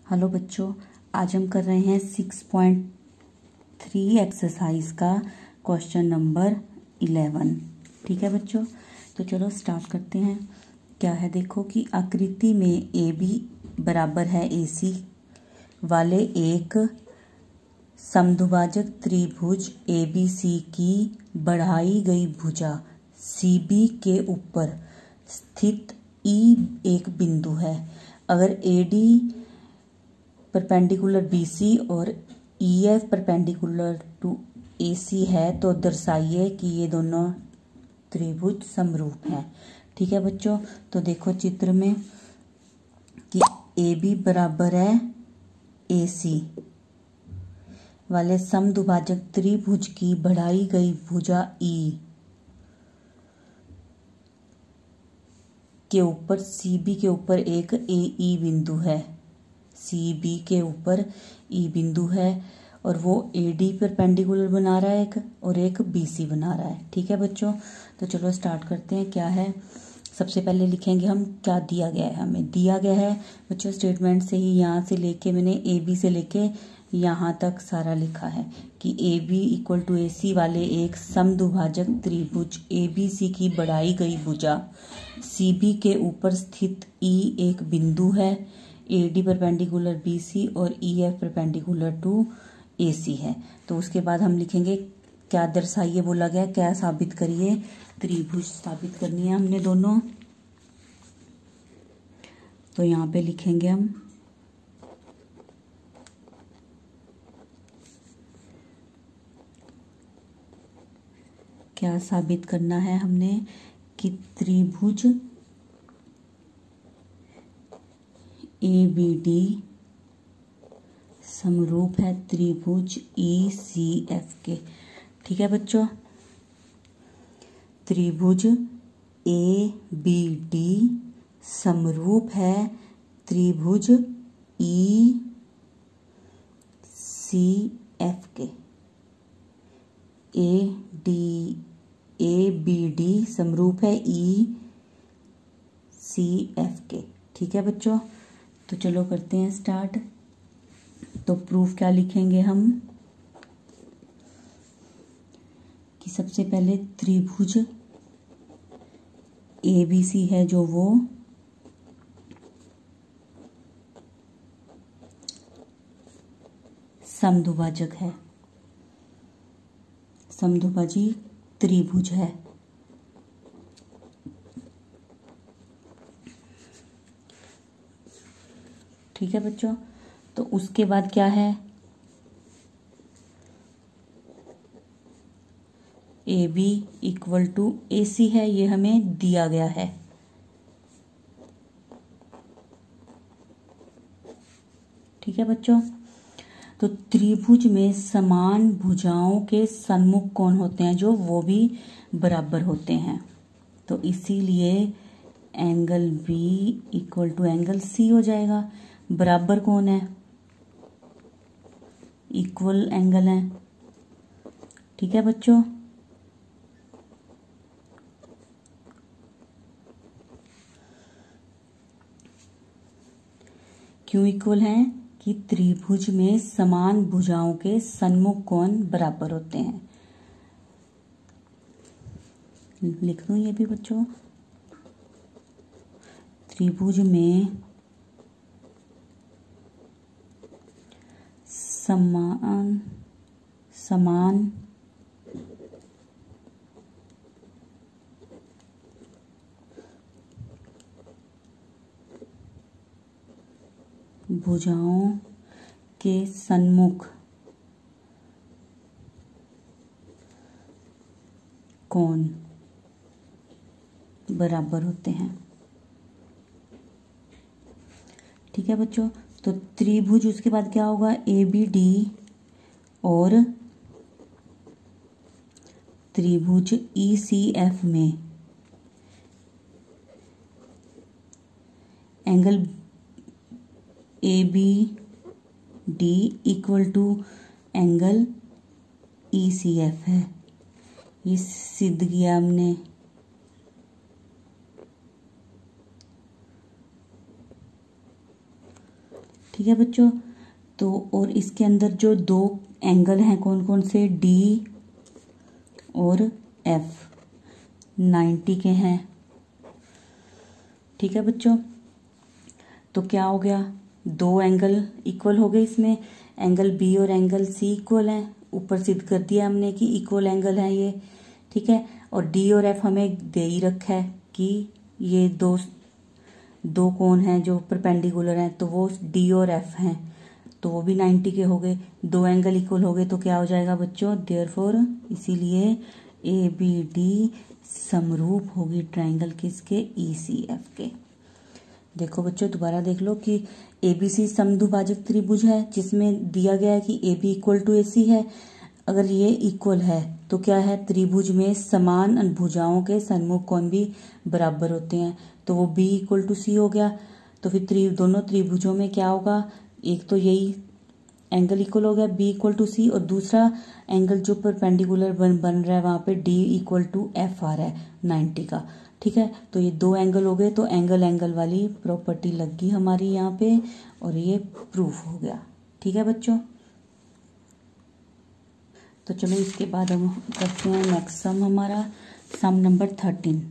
Hello बच्चों, आज हम कर रहे हैं 6.3 एक्सरसाइज का क्वेश्चन नंबर 11। ठीक है बच्चों, तो चलो स्टार्ट करते हैं। क्या है देखो कि आकृति में ए बी बराबर है ए सी वाले एक समद्विभाजक त्रिभुज ए बी सी की बढ़ाई गई भुजा सी बी के ऊपर स्थित ई एक बिंदु है। अगर A D perpendicular B C और E F perpendicular to A C है तो दर्शाइए कि ये दोनों त्रिभुज समरूप हैं। ठीक है बच्चों, तो देखो चित्र में कि ए बी बराबर है ए सी वाले समद्विभाजक त्रिभुज की बढ़ाई गई भुजा ई के ऊपर सी बी के ऊपर एक ए ई बिंदु है। सी बी के ऊपर ई बिंदु है और वो ए डी परपेंडिकुलर बना रहा है एक और एक बी सी बना रहा है। ठीक है बच्चों, तो चलो स्टार्ट करते हैं। क्या है, सबसे पहले लिखेंगे हम क्या दिया गया है। हमें दिया गया है बच्चों स्टेटमेंट से ही, यहाँ से लेके मैंने ए बी से लेके यहाँ तक सारा लिखा है कि A B equal to A C वाले एक समद्विभाजक त्रिभुज ए बी सी की बढ़ाई गई भुजा सी बी के ऊपर स्थित ई एक बिंदु है। A D perpendicular B C और E F perpendicular to A C है। तो उसके बाद हम लिखेंगे क्या दर्शाइए बोला गया, क्या साबित करिए, त्रिभुज साबित करनी है हमने दोनों। तो यहाँ पे लिखेंगे हम क्या साबित करना है हमने कि त्रिभुज ए बी डी समरूप है त्रिभुज ई सी एफ के। ठीक है बच्चों, त्रिभुज ए बी डी समरूप है त्रिभुज ई सी एफ के। ए बी डी समरूप है ई सी एफ के। ठीक है बच्चों, तो चलो करते हैं स्टार्ट। तो प्रूफ क्या लिखेंगे हम कि सबसे पहले त्रिभुज ए बी सी है जो वो समद्विभाजक है, समद्विभाजी त्रिभुज है। ठीक है बच्चों, तो उसके बाद क्या है, A B equal to A C है, ये हमें दिया गया है। ठीक है बच्चों, तो त्रिभुज में समान भुजाओं के सन्मुख कोण होते हैं जो वो भी बराबर होते हैं। तो इसीलिए angle B equal to angle C हो जाएगा। बराबर कौन है, इक्वल एंगल है। ठीक है बच्चों, क्यों इक्वल है कि त्रिभुज में समान भुजाओं के सन्मुख कोण बराबर होते हैं। लिख दूं ये भी बच्चों, त्रिभुज में समान भुजाओं के सन्मुख कोण बराबर होते हैं। ठीक है बच्चों, तो त्रिभुज उसके बाद क्या होगा, ए बी डी और त्रिभुज ई सी एफ में angle A B D equal to angle E C F है। ये सिद्ध किया हमने। ठीक है बच्चों। तो और इसके अंदर जो दो एंगल हैं कौन कौन से, डी और एफ, 90 के हैं। ठीक है बच्चों। तो क्या हो गया, दो एंगल इक्वल हो गए इसमें, एंगल बी और एंगल सी इक्वल हैं, ऊपर सिद्ध कर दिया हमने कि इक्वल एंगल हैं ये। ठीक है। और डी और एफ हमें दे ही रखा है कि ये दो कोण हैं जो परपेंडिकुलर हैं, तो वो डी और एफ हैं, तो वो भी 90 के हो गए। दो एंगल इक्वल हो गए तो क्या हो जाएगा बच्चों, देयरफॉर, इसीलिए ए बी डी समरूप होगी ट्राइंगल किसके, ई सी एफ के। देखो बच्चों दोबारा देख लो कि ए बी सी समद्विभाजक त्रिभुज है जिसमें दिया गया है कि A B equal to A C है। अगर ये इक्वल है तो क्या है, त्रिभुज में समान भुजाओं के सन्मुख कोण भी बराबर होते हैं, तो वो बी इक्वल टू सी हो गया। तो फिर दोनों त्रिभुजों में क्या होगा, एक तो यही एंगल इक्वल हो गया बी इक्वल टू सी, और दूसरा एंगल जो परपेंडिकुलर बन रहा है वहां पे डी इक्वल टू एफ आ रहा है 90 का। ठीक है। तो ये दो एंगल हो गए, तो एंगल वाली प्रॉपर्टी लग गई हमारी यहाँ पे, और ये प्रूफ हो गया। ठीक है बच्चों। तो चलो इसके बाद हम करते हैं नेक्स्ट सम, हमारा सम नंबर 13।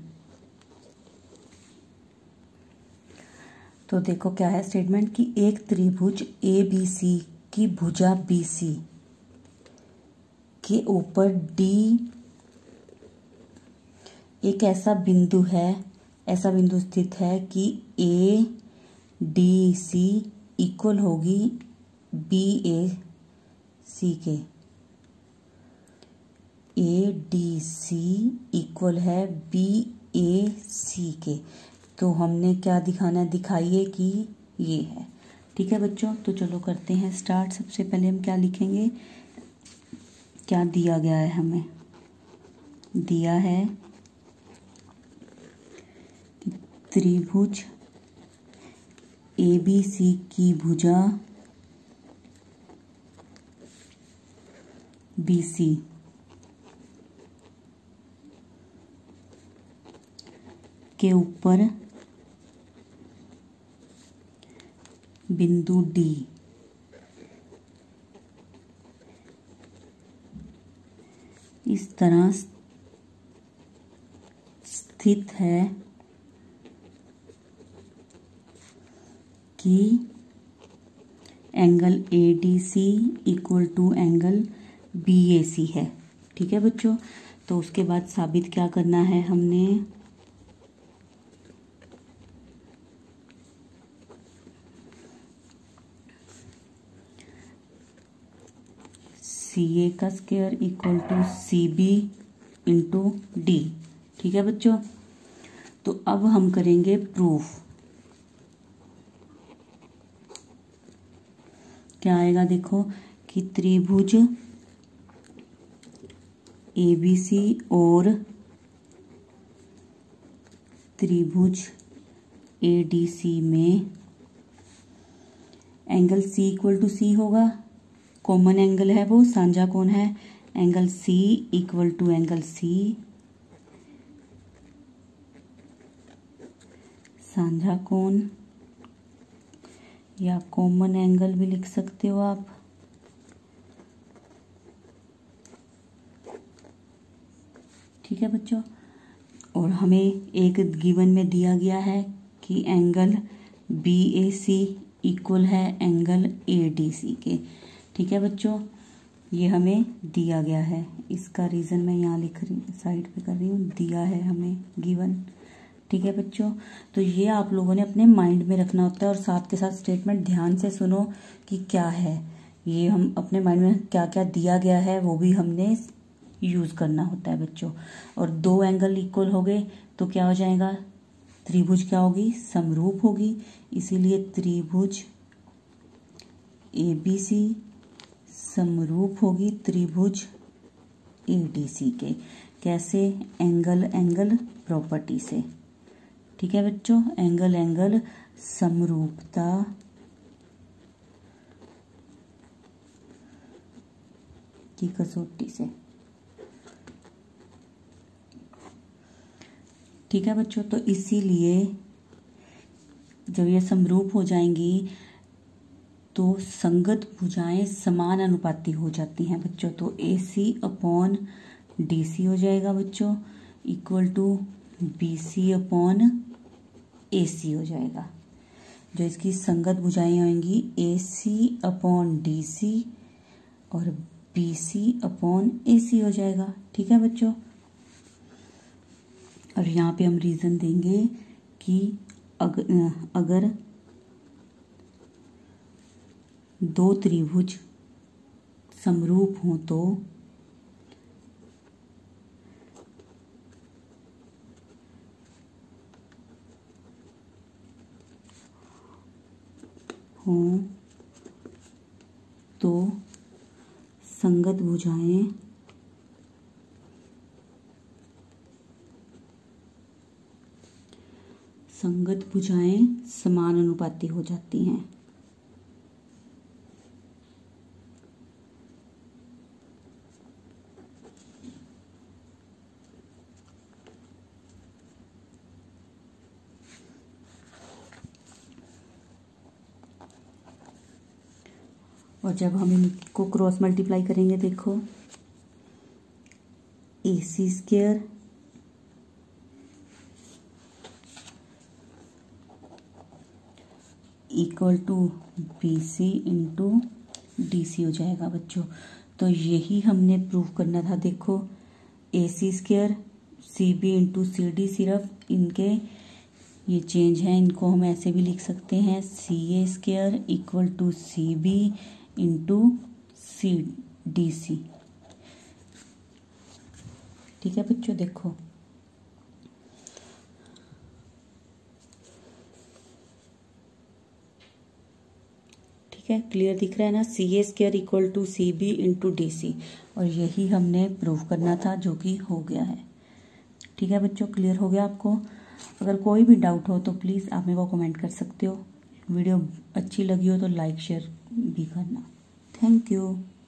तो देखो क्या है स्टेटमेंट कि एक त्रिभुज ए बी सी की भुजा बी सी के ऊपर डी एक ऐसा बिंदु स्थित है कि ए डी सी इक्वल होगी बी ए सी के। ए डी सी इक्वल है बी ए सी के। तो हमने क्या दिखाना है, दिखाइए कि ये है। ठीक है बच्चों। तो चलो करते हैं स्टार्ट। सबसे पहले हम क्या लिखेंगे, क्या दिया गया है हमें, दिया है त्रिभुज ए बी सी की भुजा बी सी के ऊपर बिंदु डी इस तरह स्थित है कि angle A D C equal to angle B A C है। ठीक है बच्चों। तो उसके बाद साबित क्या करना है हमने, सी ए का square equal to C B into D. ठीक है बच्चों। तो अब हम करेंगे प्रूफ। क्या आएगा देखो कि त्रिभुज ए बी सी और त्रिभुज ए डी सी में angle C equal to C होगा, कॉमन एंगल है वो, साझा कोण है, angle C equal to angle C, साझा कोण या कॉमन एंगल भी लिख सकते हो आप। ठीक है बच्चों। और हमें एक गिवन में दिया गया है कि angle B A C equal है एंगल ए डी सी के। ठीक है बच्चों, ये हमें दिया गया है, इसका रीज़न मैं यहाँ लिख रही साइड पे कर रही हूँ, दिया है हमें गिवन। ठीक है बच्चों। तो ये आप लोगों ने अपने माइंड में रखना होता है, और साथ के साथ स्टेटमेंट ध्यान से सुनो कि क्या है ये, हम अपने माइंड में क्या क्या दिया गया है वो भी हमने यूज़ करना होता है बच्चों। और दो एंगल इक्वल हो गए तो क्या हो जाएगा, त्रिभुज क्या होगी, समरूप होगी। इसीलिए त्रिभुज ए बी सी समरूप होगी त्रिभुज ए डी सी के। कैसे, एंगल प्रॉपर्टी से। ठीक है बच्चों, एंगल समरूपता की कसौटी से। ठीक है बच्चों। तो इसीलिए जब ये समरूप हो जाएंगी तो संगत भुजाएं समान अनुपाती हो जाती हैं बच्चों। तो AC अपॉन DC हो जाएगा बच्चों, equal to BC upon AC हो जाएगा। जो इसकी संगत भुजाएं होंगी AC अपॉन DC और BC अपॉन AC हो जाएगा। ठीक है बच्चों। और यहाँ पे हम रीजन देंगे कि अगर दो त्रिभुज समरूप हों तो संगत भुजाएं समान अनुपाती हो जाती हैं। और जब हम इनको क्रॉस मल्टीप्लाई करेंगे, देखो AC square equal to BC into DC हो जाएगा बच्चों। तो यही हमने प्रूव करना था। देखो AC square CB into CD, सिर्फ इनके ये चेंज है, इनको हम ऐसे भी लिख सकते हैं CA square equal to CB into DC। ठीक है बच्चों। देखो ठीक है, क्लियर दिख रहा है ना, CA square equal to CB into DC। और यही हमने प्रूव करना था, जो कि हो गया है। ठीक है बच्चों, क्लियर हो गया आपको। अगर कोई भी डाउट हो तो प्लीज़ आप मेरे को कमेंट कर सकते हो। वीडियो अच्छी लगी हो तो लाइक शेयर भी करना। Thank you.